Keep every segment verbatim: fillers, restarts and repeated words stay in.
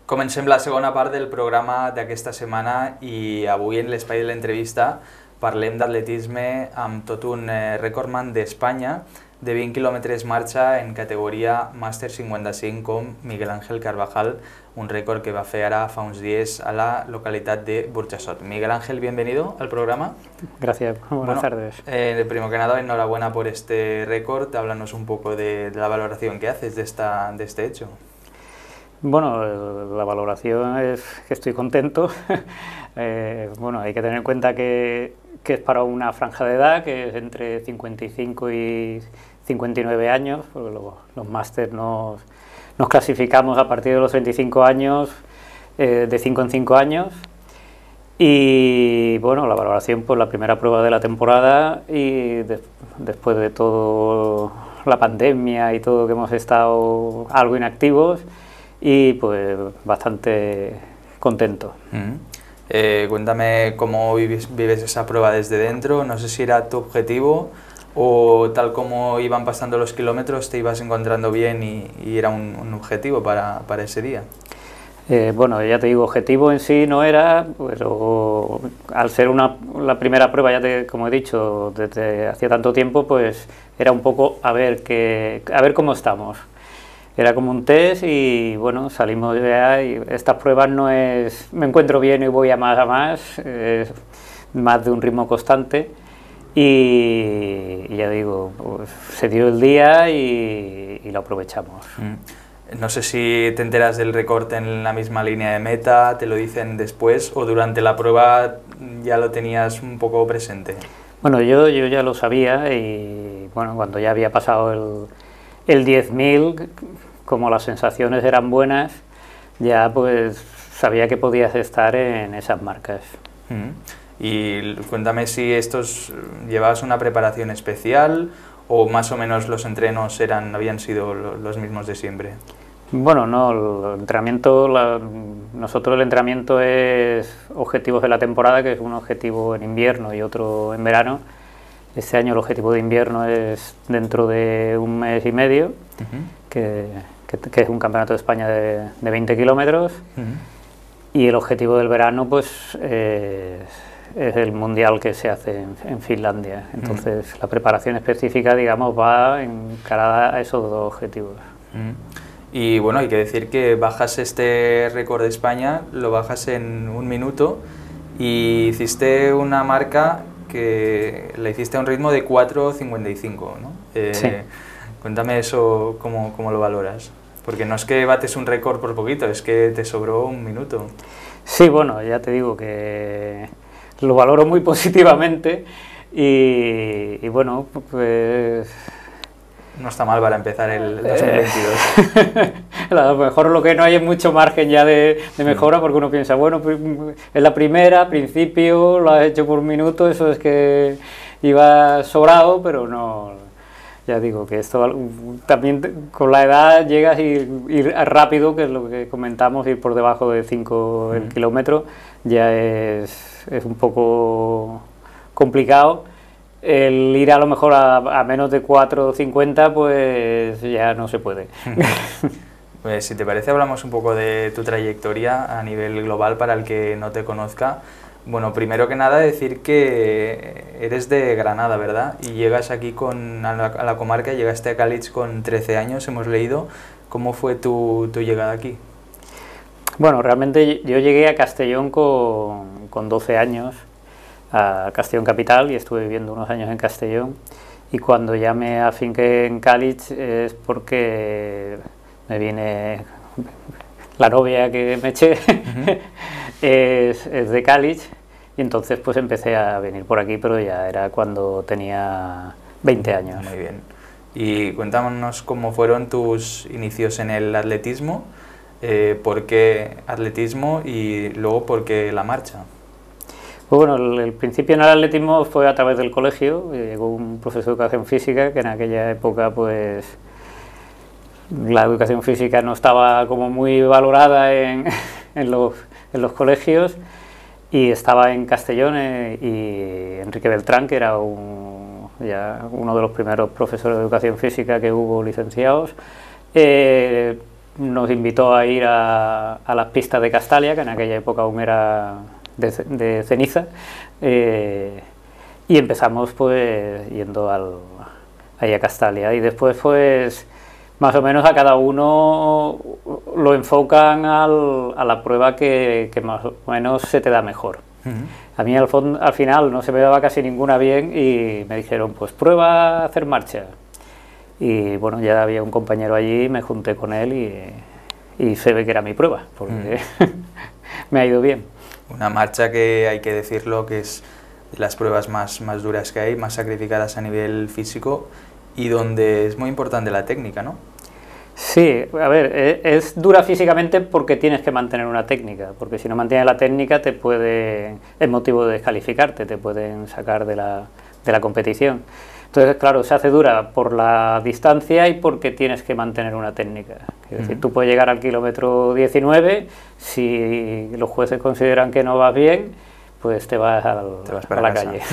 Comencem la segona part del programa d'aquesta setmana i avui en l'espai de l'entrevista parlem d'atletisme amb tot un eh, recordman d'Espanya de vint quilòmetres marxa en categoria Màster cinquanta-cinc com Miguel Ángel Carvajal, un récord que va fer ara fa uns dies a la localitat de Burjassot. Miguel Ángel, bienvenido al programa. Gracias, buenas bueno, tardes. Eh, primero que nada, enhorabuena por este récord. Háblanos un poco de, de la valoración que haces de, esta, de este hecho. Bueno, la valoración es que estoy contento. eh, bueno, hay que tener en cuenta que, que es para una franja de edad que es entre cincuenta y cinco y cincuenta y nueve años, porque los, los máster nos, nos clasificamos a partir de los treinta y cinco años, eh, de cinco en cinco años. Y bueno, la valoración por la primera prueba de la temporada y de, después de todo la pandemia y todo que hemos estado algo inactivos, y pues bastante contento. Mm. Eh, cuéntame cómo vives, vives esa prueba desde dentro, no sé si era tu objetivo o tal como iban pasando los kilómetros te ibas encontrando bien y, y era un, un objetivo para, para ese día. Eh, bueno, ya te digo, objetivo en sí no era, pero al ser una, la primera prueba, ya te, como he dicho, desde hacía tanto tiempo, pues era un poco a ver, que, a ver cómo estamos. Era como un test y bueno, salimos ya y estas pruebas no es me encuentro bien y voy a más a más, es más de un ritmo constante y, y ya digo, pues, se dio el día y, y lo aprovechamos. Mm. No sé si te enteras del recorte en la misma línea de meta, te lo dicen después o durante la prueba ya lo tenías un poco presente. Bueno, yo, yo ya lo sabía y bueno, cuando ya había pasado el el diez mil, como las sensaciones eran buenas, ya pues sabía que podías estar en esas marcas. Mm. Y cuéntame si estos llevabas una preparación especial o más o menos los entrenos eran, habían sido los mismos de siempre. Bueno, no, el entrenamiento, la, nosotros el entrenamiento es objetivos de la temporada, que es un objetivo en invierno y otro en verano. Este año el objetivo de invierno es dentro de un mes y medio, uh-huh. que, que, que es un campeonato de España de, de veinte kilómetros, uh-huh. y el objetivo del verano pues eh, es el mundial que se hace en, en Finlandia. Entonces uh-huh. la preparación específica, digamos, va encarada a esos dos objetivos. Uh-huh. Y bueno, hay que decir que bajas este récord de España, lo bajas en un minuto y hiciste una marca que la hiciste a un ritmo de cuatro cincuenta y cinco, ¿no? Eh, sí. Cuéntame eso, cómo, cómo lo valoras, porque no es que bates un récord por poquito, es que te sobró un minuto. Sí, bueno, ya te digo que lo valoro muy positivamente y, y bueno, pues... No está mal para empezar el dos mil veintidós. A lo mejor lo que no hay es mucho margen ya de, de mejora, porque uno piensa, bueno, es la primera, principio, lo has hecho por un minuto, eso es que iba sobrado, pero no, ya digo que esto también con la edad llegas a ir, ir rápido, que es lo que comentamos, ir por debajo de cinco el kilómetro, ya es, es un poco complicado. El ir a lo mejor a, a menos de cuatro cincuenta pues ya no se puede. Pues si te parece hablamos un poco de tu trayectoria a nivel global para el que no te conozca. Bueno, primero que nada decir que eres de Granada, ¿verdad? Y llegas aquí con, a, la, a la comarca, llegaste a Cáliz con trece años, hemos leído. ¿Cómo fue tu, tu llegada aquí? Bueno, realmente yo llegué a Castellón con, con doce años. A Castellón capital y estuve viviendo unos años en Castellón y cuando ya me afinqué en Cáliz es porque me viene la novia que me eché uh-huh. es, es de Cáliz y entonces pues empecé a venir por aquí, pero ya era cuando tenía veinte años. Muy bien. Y cuéntanos cómo fueron tus inicios en el atletismo, eh, por qué atletismo y luego por qué la marcha. Pues bueno, el, el principio en el atletismo fue a través del colegio, llegó un profesor de educación física que en aquella época pues la educación física no estaba como muy valorada en, en, los, en los colegios y estaba en Castellón eh, y Enrique Beltrán, que era un, ya uno de los primeros profesores de educación física que hubo licenciados, eh, nos invitó a ir a, a las pistas de Castalia, que en aquella época aún era de, de ceniza, eh, y empezamos pues yendo al, ahí a Castalia, y después pues más o menos a cada uno lo enfocan al, a la prueba que, que más o menos se te da mejor. Uh-huh. A mí al, fondo, al final no se me daba casi ninguna bien y me dijeron, pues prueba a hacer marcha. Y bueno, ya había un compañero allí, me junté con él y, y se ve que era mi prueba, porque uh-huh. me ha ido bien. Una marcha que hay que decirlo que es de las pruebas más, más duras que hay, más sacrificadas a nivel físico y donde es muy importante la técnica, ¿no? Sí, a ver, es dura físicamente porque tienes que mantener una técnica, porque si no mantienes la técnica te puede, es motivo de descalificarte, te pueden sacar de la, de la competición. Entonces, claro, se hace dura por la distancia y porque tienes que mantener una técnica. Es decir, uh-huh. tú puedes llegar al kilómetro diecinueve, si los jueces consideran que no vas bien, pues te vas, al, te vas para a la casa. calle.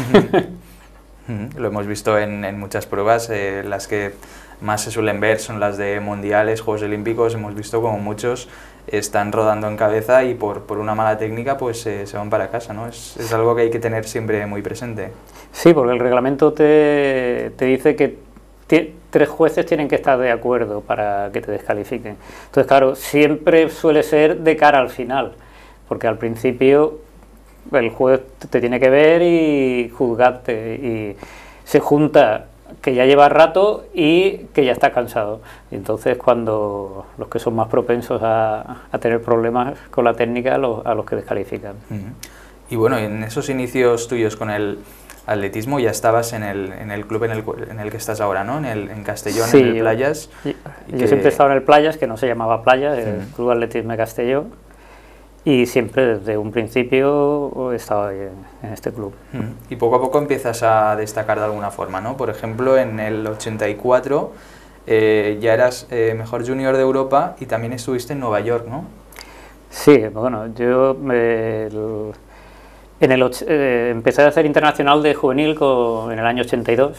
Uh-huh. Lo hemos visto en, en muchas pruebas, eh, las que más se suelen ver son las de mundiales, Juegos Olímpicos, hemos visto como muchos están rodando en cabeza y por, por una mala técnica pues eh, se van para casa, ¿no? Es, es algo que hay que tener siempre muy presente. Sí, porque el reglamento te, te dice que tres jueces tienen que estar de acuerdo para que te descalifiquen. Entonces, claro, siempre suele ser de cara al final, porque al principio el juez te tiene que ver y juzgarte, y se junta que ya lleva rato y que ya está cansado. Y entonces cuando los que son más propensos a, a tener problemas con la técnica, los, a los que descalifican. Uh-huh. Y bueno, en esos inicios tuyos con el atletismo ya estabas en el, en el club en el, en el que estás ahora, ¿no? En, el, en Castellón, sí, en el Playas. Yo, yo que... siempre he estado en el Playas, que no se llamaba Playas, el uh-huh. Club Atletismo de Castellón. Y siempre desde un principio he estado en, en este club. Y poco a poco empiezas a destacar de alguna forma, ¿no? Por ejemplo, en el ochenta y cuatro eh, ya eras eh, mejor junior de Europa y también estuviste en Nueva York, ¿no? Sí, bueno, yo me, el, en el, eh, empecé a hacer internacional de juvenil con, en el año ochenta y dos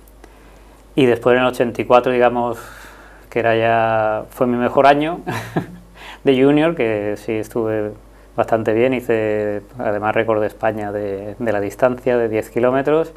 y después en el ochenta y cuatro, digamos, que era ya fue mi mejor año de junior, que sí estuve bastante bien, hice además récord de España de, de la distancia de diez kilómetros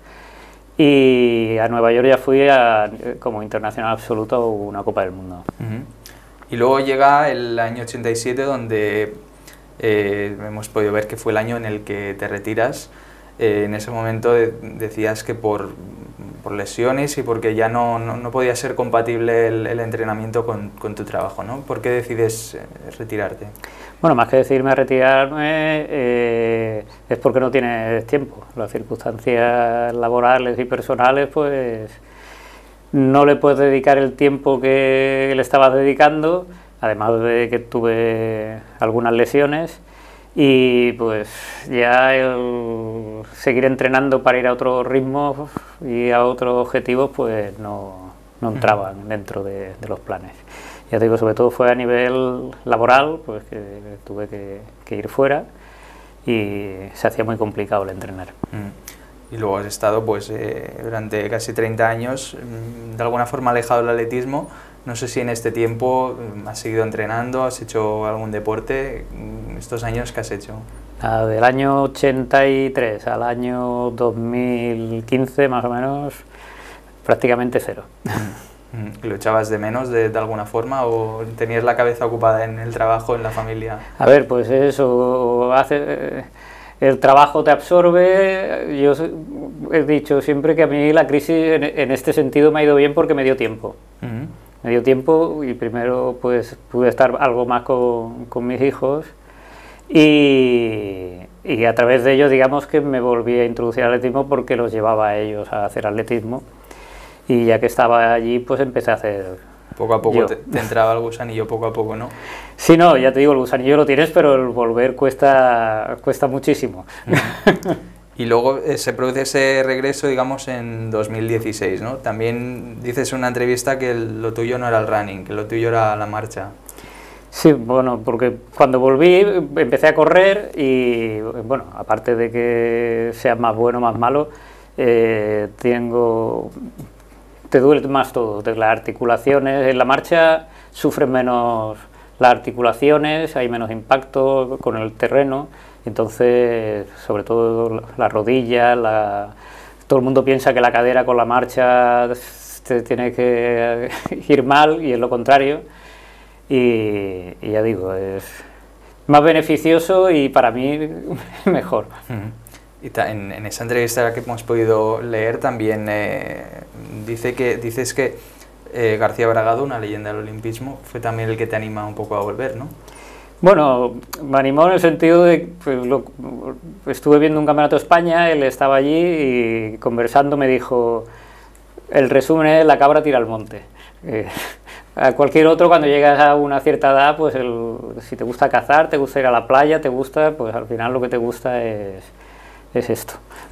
y a Nueva York ya fui a, como internacional absoluto a una Copa del Mundo. Uh-huh. Y luego llega el año ochenta y siete donde eh, hemos podido ver que fue el año en el que te retiras. Eh, en ese momento de, decías que por, por lesiones y porque ya no, no, no podía ser compatible el, el entrenamiento con, con tu trabajo, ¿no? ¿Por qué decides eh, retirarte? Bueno, más que decirme a retirarme eh, es porque no tienes tiempo. Las circunstancias laborales y personales, pues no le puedes dedicar el tiempo que le estabas dedicando, además de que tuve algunas lesiones. Y pues ya el seguir entrenando para ir a otros ritmos y a otros objetivos pues no, no entraban dentro de, de los planes. Ya te digo, sobre todo fue a nivel laboral, pues que tuve que, que ir fuera y se hacía muy complicado el entrenar. Y luego has estado pues eh, durante casi treinta años de alguna forma alejado del atletismo. No sé si en este tiempo has seguido entrenando, has hecho algún deporte, estos años que has hecho. Ah, del año ochenta y tres al año dos mil quince más o menos, prácticamente cero. ¿Lo echabas de menos de, de alguna forma o tenías la cabeza ocupada en el trabajo, en la familia? A ver, pues eso, hace, el trabajo te absorbe. Yo he dicho siempre que a mí la crisis en, en este sentido me ha ido bien porque me dio tiempo. Uh-huh. Me dio tiempo y primero pues pude estar algo más con, con mis hijos y, y a través de ellos digamos que me volví a introducir al atletismo porque los llevaba a ellos a hacer atletismo y ya que estaba allí pues empecé a hacer. Poco a poco te, te entraba el gusanillo, poco a poco, ¿no? Sí, no, ya te digo, el gusanillo lo tienes, pero el volver cuesta, cuesta muchísimo. Uh-huh. Y luego eh, se produce ese regreso, digamos, en dos mil dieciséis, ¿no? También dices en una entrevista que el, lo tuyo no era el running, que lo tuyo era la marcha. Sí, bueno, porque cuando volví empecé a correr y, bueno, aparte de que sea más bueno o más malo, eh, tengo... te duele más todo, las articulaciones, en la marcha sufren menos, las articulaciones, hay menos impacto con el terreno, entonces sobre todo la rodilla, la, todo el mundo piensa que la cadera con la marcha te tiene que ir mal y es lo contrario, y, y ya digo, es más beneficioso y para mí mejor. Y en, en esa entrevista que hemos podido leer también eh, dice que, dices que eh, García Bragado, una leyenda del olimpismo, fue también el que te anima un poco a volver, ¿no? Bueno, me animó en el sentido de pues, lo, estuve viendo un campeonato de España, él estaba allí y conversando me dijo, el resumen es la cabra tira al monte. Eh, a cualquier otro, cuando llegas a una cierta edad, pues el, si te gusta cazar, te gusta ir a la playa, te gusta, pues al final lo que te gusta es, es esto.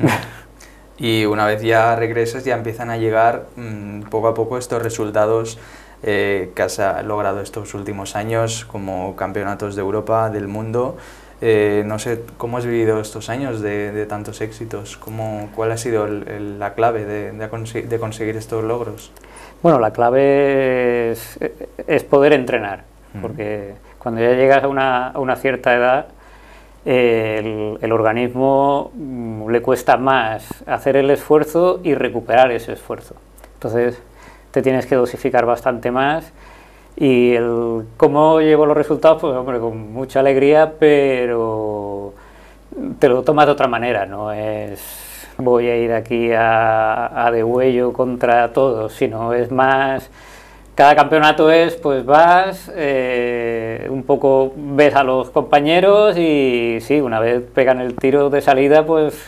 Y una vez ya regresas, ya empiezan a llegar mmm, poco a poco estos resultados eh, que has logrado estos últimos años, como campeonatos de Europa, del mundo. Eh, no sé, ¿cómo has vivido estos años de, de tantos éxitos? ¿Cómo, ¿Cuál ha sido el, el, la clave de, de, consi de conseguir estos logros? Bueno, la clave es, es poder entrenar, porque cuando ya llegas a una, a una cierta edad, eh, el, el organismo mm, le cuesta más hacer el esfuerzo y recuperar ese esfuerzo. Entonces te tienes que dosificar bastante más, y el cómo llevo los resultados, pues hombre, con mucha alegría, pero te lo tomas de otra manera, no es voy a ir aquí a, a degüello contra todos, sino es más, cada campeonato es, pues vas, eh, un poco ves a los compañeros y sí, una vez pegan el tiro de salida, pues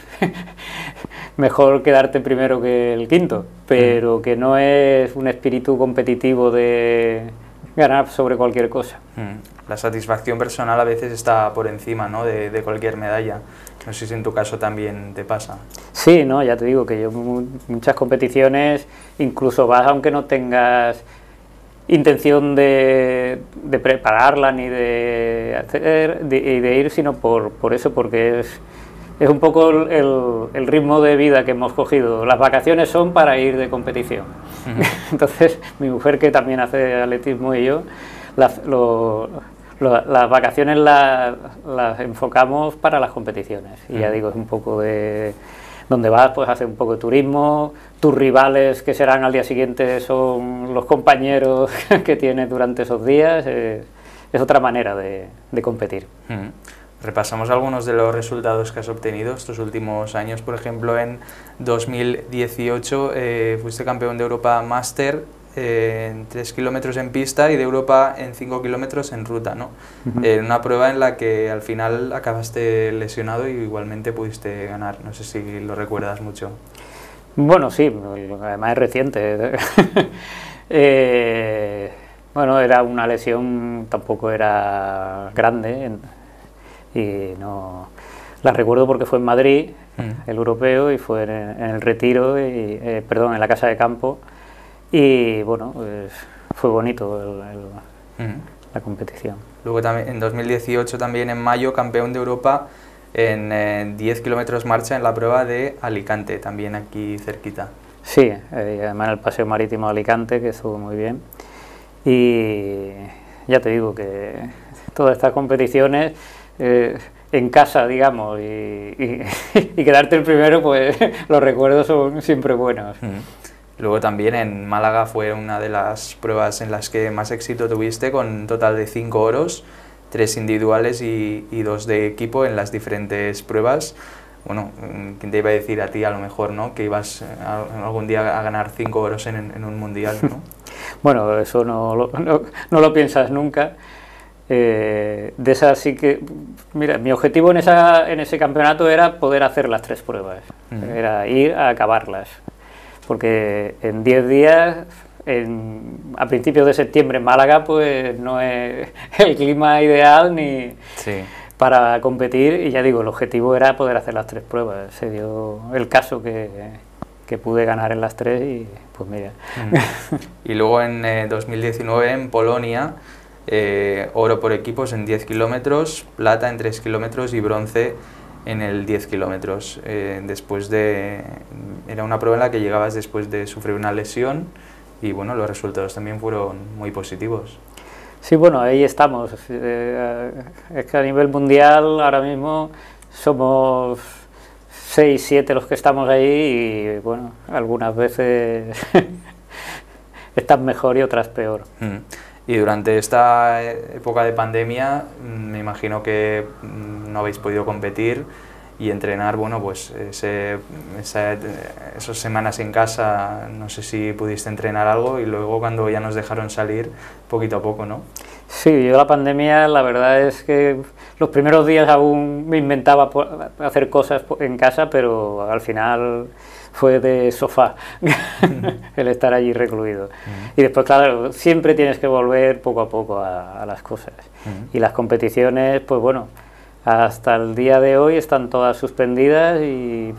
mejor quedarte primero que el quinto, pero que no es un espíritu competitivo de ganar sobre cualquier cosa. La satisfacción personal a veces está por encima, ¿no?, de, de cualquier medalla. No sé si en tu caso también te pasa. Sí, no, ya te digo que yo muchas competiciones, incluso vas aunque no tengas intención de, de prepararla ni de hacer de, de ir, sino por, por eso, porque es, es un poco el, el ritmo de vida que hemos cogido. Las vacaciones son para ir de competición. Uh-huh. Entonces, mi mujer, que también hace atletismo, y yo, la, lo, lo, las vacaciones las, las enfocamos para las competiciones. Y ya digo, es un poco de donde vas, pues hacer un poco de turismo, tus rivales que serán al día siguiente son los compañeros que tienes durante esos días, es, es otra manera de, de competir. Uh-huh. Repasamos algunos de los resultados que has obtenido estos últimos años. Por ejemplo, en dos mil dieciocho eh, fuiste campeón de Europa Máster eh, en tres kilómetros en pista y de Europa en cinco kilómetros en ruta, ¿no? Uh-huh. eh, una prueba en la que al final acabaste lesionado y igualmente pudiste ganar. No sé si lo recuerdas mucho. Bueno, sí, además es reciente. eh, bueno, era una lesión, tampoco era grande, y no la recuerdo porque fue en Madrid, mm. el europeo, y fue en, en el Retiro, y, eh, perdón, en la Casa de Campo, y bueno, pues, fue bonito el, el, mm. la competición. Luego también en dos mil dieciocho, también en mayo, campeón de Europa en eh, diez kilómetros marcha en la prueba de Alicante, también aquí cerquita. Sí, eh, además en el paseo marítimo de Alicante, que estuvo muy bien, y ya te digo que todas estas competiciones, Eh, en casa, digamos, y, y, y quedarte el primero, pues los recuerdos son siempre buenos. Mm. Luego también en Málaga fue una de las pruebas en las que más éxito tuviste, con un total de cinco oros, tres individuales y, y dos de equipo en las diferentes pruebas. Bueno, ¿quién te iba a decir a ti, a lo mejor, ¿no?, que ibas a, algún día a ganar cinco oros en, en un mundial, ¿no? Bueno, eso no lo, no, no lo piensas nunca. Eh, de esas sí que, mira, mi objetivo en, esa, en ese campeonato era poder hacer las tres pruebas, uh-huh. era ir a acabarlas, porque en diez días, en, a principios de septiembre en Málaga, pues no es el clima ideal ni sí. para competir, y ya digo, el objetivo era poder hacer las tres pruebas. Se dio el caso que, que pude ganar en las tres y pues mira. Uh-huh. Y luego en eh, dos mil diecinueve en Polonia, Eh, oro por equipos en diez kilómetros, plata en tres kilómetros y bronce en el diez kilómetros. Eh, después de, era una prueba en la que llegabas después de sufrir una lesión y bueno, los resultados también fueron muy positivos. Sí, bueno, ahí estamos. Eh, es que a nivel mundial ahora mismo somos seis, siete los que estamos ahí y bueno, algunas veces están mejor y otras peor. Mm. Y durante esta época de pandemia me imagino que no habéis podido competir y entrenar, bueno, pues ese, esa, esas semanas en casa, no sé si pudiste entrenar algo y luego cuando ya nos dejaron salir, poquito a poco, ¿no? Sí, yo la pandemia, la verdad es que los primeros días aún me inventaba hacer cosas en casa, pero al final fue de sofá el estar allí recluido. Uh-huh. Y después, claro, siempre tienes que volver poco a poco a, a las cosas. Uh-huh. Y las competiciones, pues bueno, hasta el día de hoy están todas suspendidas y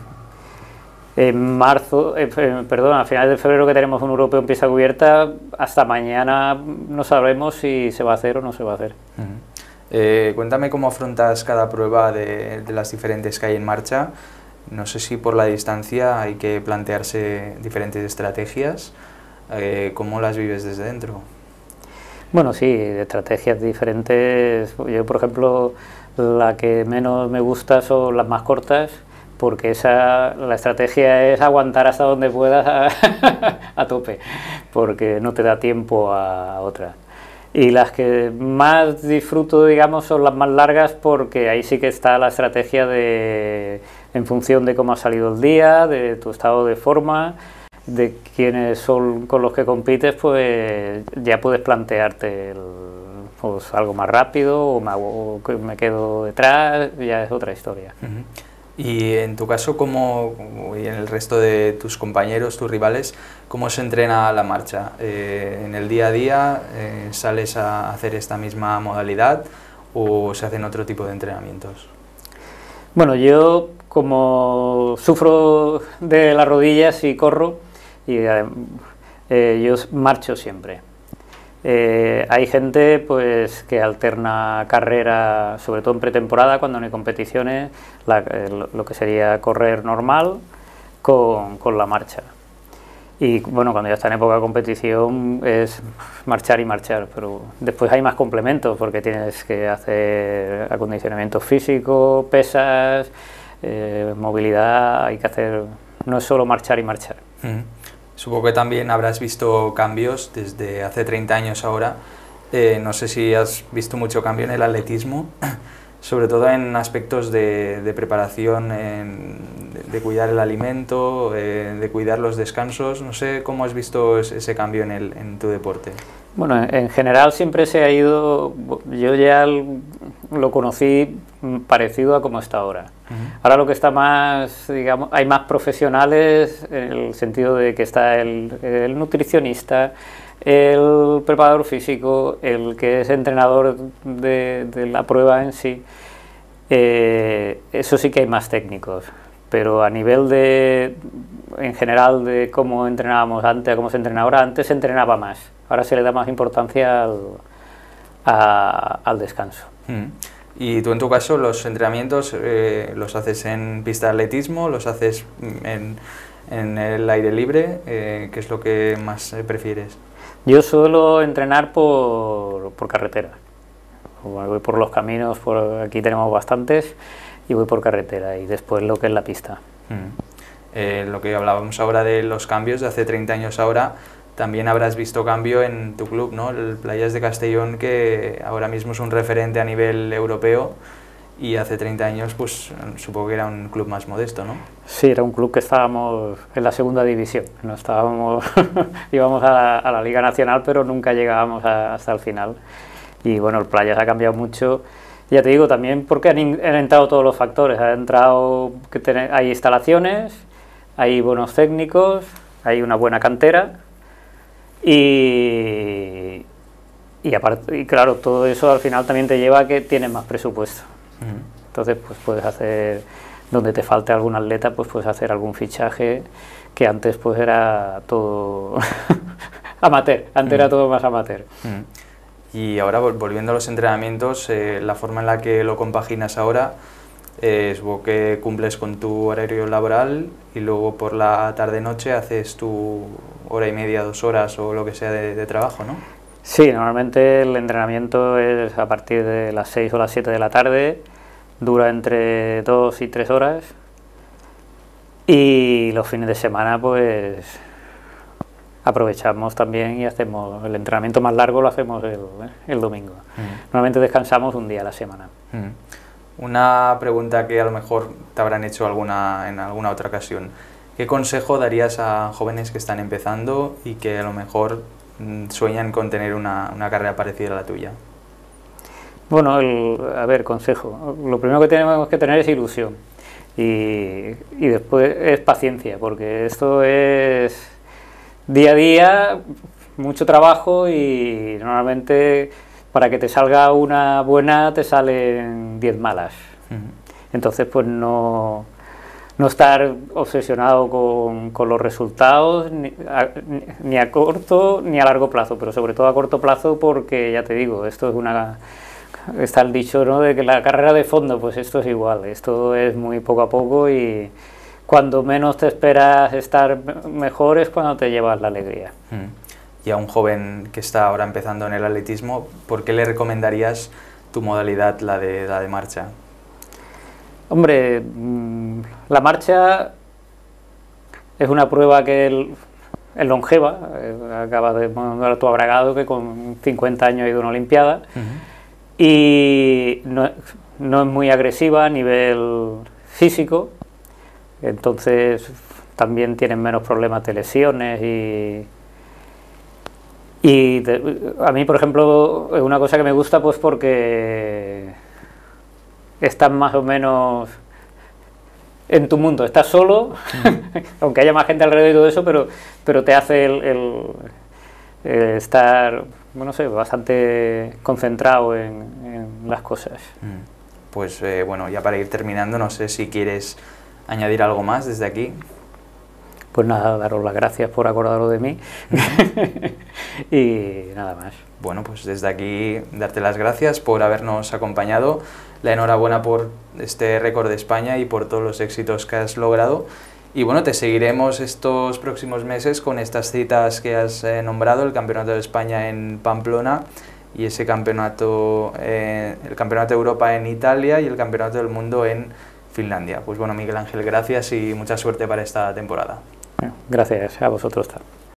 en marzo, eh, perdón, a finales de febrero que tenemos un europeo en pista cubierta, hasta mañana no sabremos si se va a hacer o no se va a hacer. Uh-huh. eh, cuéntame cómo afrontas cada prueba de, de las diferentes que hay en marcha. No sé si por la distancia hay que plantearse diferentes estrategias. Eh, ¿Cómo las vives desde dentro? Bueno, sí, estrategias diferentes. Yo, por ejemplo, la que menos me gusta son las más cortas, porque esa, la estrategia es aguantar hasta donde puedas a, a tope, porque no te da tiempo a otra. Y las que más disfruto, digamos, son las más largas, porque ahí sí que está la estrategia de, en función de cómo ha salido el día, de tu estado de forma, de quiénes son con los que compites, pues ya puedes plantearte el, pues, algo más rápido o me, o me quedo detrás, ya es otra historia. Uh-huh. Y en tu caso, ¿cómo, y en el resto de tus compañeros, tus rivales, cómo se entrena la marcha? Eh, ¿En el día a día eh, sales a hacer esta misma modalidad o se hacen otro tipo de entrenamientos? Bueno, yo como sufro de las rodillas y corro, y eh, yo marcho siempre. Eh, hay gente pues que alterna carrera, sobre todo en pretemporada, cuando no hay competiciones, la, eh, lo que sería correr normal con, con la marcha. Y bueno, cuando ya está en época de competición es marchar y marchar, pero después hay más complementos porque tienes que hacer acondicionamiento físico, pesas, eh, movilidad, hay que hacer, no es solo marchar y marchar. Uh-huh. Supongo que también habrás visto cambios desde hace treinta años ahora. Eh, no sé si has visto mucho cambio en el atletismo, sobre todo en aspectos de, de preparación, en, de, de cuidar el alimento, eh, de cuidar los descansos. No sé cómo has visto ese cambio en, el, en tu deporte. Bueno, en general siempre se ha ido, yo ya lo conocí parecido a como está ahora. Uh-huh. Ahora lo que está más, digamos, hay más profesionales en el sentido de que está el, el nutricionista, el preparador físico, el que es entrenador de, de la prueba en sí. Eh, eso sí que hay más técnicos, pero a nivel de, en general, de cómo entrenábamos antes, a cómo se entrena ahora, antes se entrenaba más. Ahora se le da más importancia al, a, al descanso. Mm. Y tú en tu caso los entrenamientos eh, los haces en pista de atletismo, los haces en, en el aire libre, eh, ¿qué es lo que más eh, prefieres? Yo suelo entrenar por, por carretera. Voy por los caminos, por aquí tenemos bastantes, y voy por carretera y después lo que es la pista. Mm. Eh, lo que hablábamos ahora de los cambios de hace treinta años ahora, también habrás visto cambio en tu club, ¿no? El Playas de Castellón, que ahora mismo es un referente a nivel europeo y hace treinta años pues supongo que era un club más modesto, ¿no? Sí, era un club que estábamos en la segunda división, no estábamos íbamos a la, a la Liga Nacional, pero nunca llegábamos a, hasta el final. Y bueno, el Playas ha cambiado mucho. Ya te digo, también porque han, han entrado todos los factores, ha entrado que tener, hay instalaciones, hay buenos técnicos, hay una buena cantera y, y, aparte, y claro, todo eso al final también te lleva a que tienes más presupuesto. Uh-huh. Entonces pues puedes hacer, donde te falte algún atleta, pues puedes hacer algún fichaje que antes pues era todo amateur, antes uh-huh. era todo más amateur. Uh-huh. Y ahora, volviendo a los entrenamientos, eh, la forma en la que lo compaginas ahora, eh, supongo que cumples con tu horario laboral y luego por la tarde-noche haces tu hora y media, dos horas o lo que sea de, de trabajo, ¿no? Sí, normalmente el entrenamiento es a partir de las seis o las siete de la tarde, dura entre dos y tres horas, y los fines de semana pues aprovechamos también y hacemos el entrenamiento más largo, lo hacemos el, el domingo. Mm. Normalmente descansamos un día a la semana. Mm. Una pregunta que a lo mejor te habrán hecho alguna, en alguna otra ocasión. ¿Qué consejo darías a jóvenes que están empezando y que a lo mejor sueñan con tener una, una carrera parecida a la tuya? Bueno, el, a ver, consejo. Lo primero que tenemos que tener es ilusión y, y después es paciencia, porque esto es día a día, mucho trabajo y normalmente para que te salga una buena te salen diez malas. Uh-huh. Entonces pues no... No estar obsesionado con, con los resultados, ni a, ni a corto ni a largo plazo, pero sobre todo a corto plazo porque, ya te digo, esto es una... Está el dicho, ¿no?, de que la carrera de fondo, pues esto es igual, esto es muy poco a poco y cuando menos te esperas estar mejor es cuando te llevas la alegría. Mm. Y a un joven que está ahora empezando en el atletismo, ¿por qué le recomendarías tu modalidad, la de, la de marcha? Hombre, la marcha es una prueba que el, el longeva, acaba de poner tu Abragado, que con cincuenta años ha ido a una Olimpiada, uh-huh. y no, no es muy agresiva a nivel físico, entonces también tienen menos problemas de lesiones y... Y de, a mí, por ejemplo, es una cosa que me gusta pues porque estás más o menos en tu mundo, estás solo, uh-huh. aunque haya más gente alrededor y todo eso, pero, pero te hace el, el, el estar, bueno, no sé, bastante concentrado en, en las cosas. Pues eh, bueno, ya para ir terminando, no sé si quieres añadir algo más desde aquí. Pues nada, daros las gracias por acordaros de mí y nada más. Bueno, pues desde aquí darte las gracias por habernos acompañado, la enhorabuena por este récord de España y por todos los éxitos que has logrado. Y bueno, te seguiremos estos próximos meses con estas citas que has eh, nombrado, el Campeonato de España en Pamplona y ese campeonato, eh, el Campeonato de Europa en Italia y el Campeonato del Mundo en Finlandia. Pues bueno, Miguel Ángel, gracias y mucha suerte para esta temporada. Gracias a vosotros.